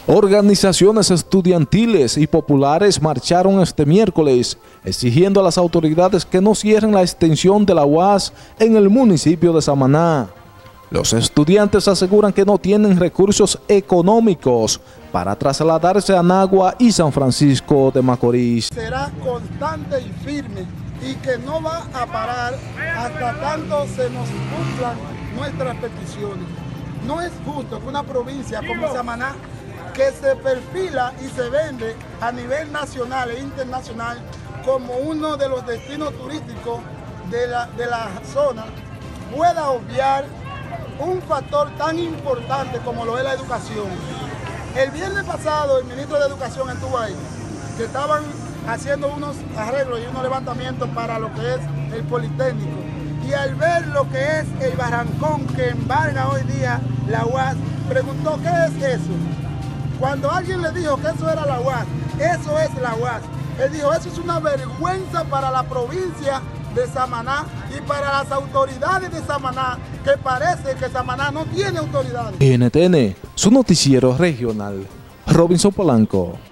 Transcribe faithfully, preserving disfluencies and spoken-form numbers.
Organizaciones estudiantiles y populares marcharon este miércoles exigiendo a las autoridades que no cierren la extensión de la U A S en el municipio de Samaná. Los estudiantes aseguran que no tienen recursos económicos para trasladarse a Nagua y San Francisco de Macorís. Será constante y firme y que no va a parar hasta tanto se nos cumplan nuestras peticiones. No es justo que una provincia como Samaná, que se perfila y se vende a nivel nacional e internacional como uno de los destinos turísticos de la, de la zona, pueda obviar un factor tan importante como lo es la educación. El viernes pasado el ministro de Educación estuvo ahí, que estaban haciendo unos arreglos y unos levantamientos para lo que es el Politécnico. Y al ver lo que es el barrancón que embarga hoy día la U A S, preguntó ¿qué es eso? Cuando alguien le dijo que eso era la U A S, eso es la U A S. Él dijo, eso es una vergüenza para la provincia de Samaná y para las autoridades de Samaná, que parece que Samaná no tiene autoridades. N T N, su noticiero regional, Robinson Polanco.